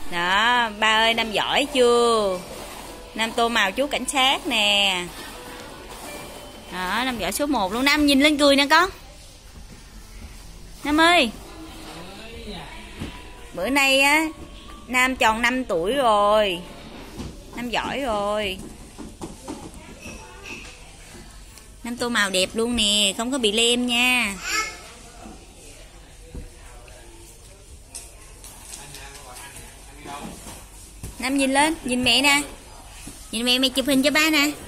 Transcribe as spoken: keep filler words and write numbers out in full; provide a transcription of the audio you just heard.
Đó, ba ơi, Nam giỏi chưa? Nam tô màu chú cảnh sát nè. Đó, Nam giỏi số một luôn. Nam nhìn lên cười nè con. Nam ơi, bữa nay á Nam tròn năm tuổi rồi. Nam giỏi rồi. Nam tô màu đẹp luôn nè, không có bị lem nha. Nam nhìn lên, nhìn mẹ nè. Nhìn mẹ, mẹ chụp hình cho ba nè.